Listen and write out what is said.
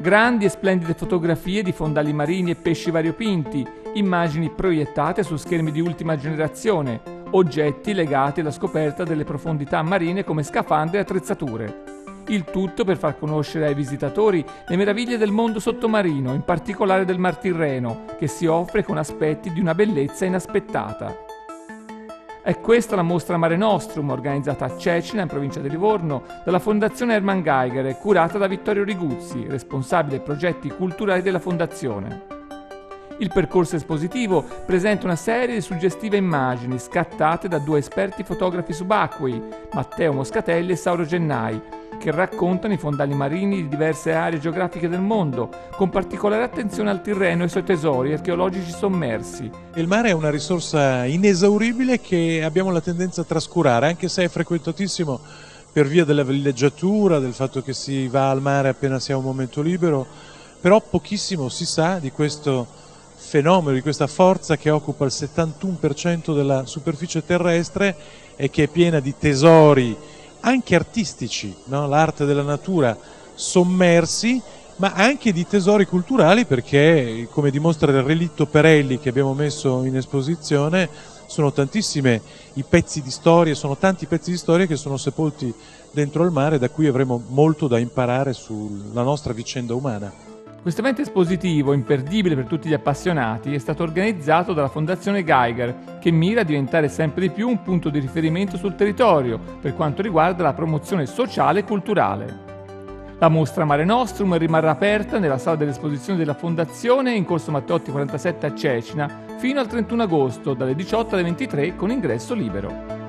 Grandi e splendide fotografie di fondali marini e pesci variopinti, immagini proiettate su schermi di ultima generazione, oggetti legati alla scoperta delle profondità marine come scafandri e attrezzature. Il tutto per far conoscere ai visitatori le meraviglie del mondo sottomarino, in particolare del Mar Tirreno, che si offre con aspetti di una bellezza inaspettata. È questa la mostra Mare Nostrum, organizzata a Cecina, in provincia di Livorno, dalla Fondazione Hermann Geiger e curata da Vittorio Riguzzi, responsabile progetti culturali della Fondazione. Il percorso espositivo presenta una serie di suggestive immagini scattate da due esperti fotografi subacquei, Matteo Moscatelli e Sauro Gennai, che raccontano i fondali marini di diverse aree geografiche del mondo, con particolare attenzione al Tirreno e ai suoi tesori archeologici sommersi. Il mare è una risorsa inesauribile che abbiamo la tendenza a trascurare, anche se è frequentatissimo per via della villeggiatura, del fatto che si va al mare appena si ha un momento libero, però pochissimo si sa di questo fenomeno, di questa forza che occupa il 71% della superficie terrestre e che è piena di tesori anche artistici, no? L'arte della natura sommersi, ma anche di tesori culturali, perché, come dimostra il relitto Perelli che abbiamo messo in esposizione, sono tantissime i pezzi di storia, sono tanti pezzi di storia che sono sepolti dentro il mare, da cui avremo molto da imparare sulla nostra vicenda umana. Questo evento espositivo, imperdibile per tutti gli appassionati, è stato organizzato dalla Fondazione Geiger, che mira a diventare sempre di più un punto di riferimento sul territorio per quanto riguarda la promozione sociale e culturale. La mostra Mare Nostrum rimarrà aperta nella sala dell'esposizione della Fondazione in Corso Matteotti 47 a Cecina fino al 31 agosto, dalle 18 alle 23, con ingresso libero.